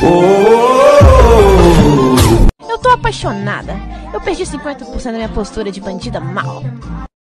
Eu tô apaixonada. Eu perdi 50% da minha postura de bandida mal.